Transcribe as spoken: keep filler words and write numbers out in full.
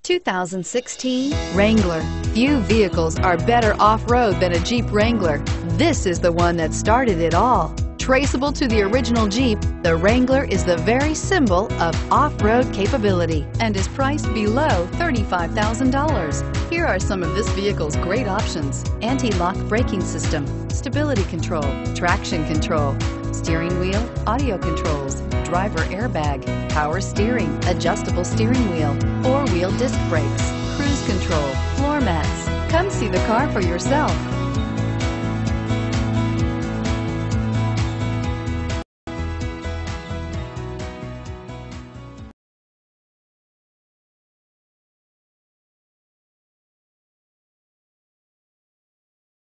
two thousand sixteen Wrangler. Few vehicles are better off-road than a Jeep Wrangler. This is the one that started it all. Traceable to the original Jeep, the Wrangler is the very symbol of off-road capability and is priced below thirty-five thousand dollars. Here are some of this vehicle's great options: anti-lock braking system, stability control, traction control, steering wheel audio controls, driver airbag, power steering, adjustable steering wheel, four-wheel disc brakes, cruise control, floor mats. Come see the car for yourself.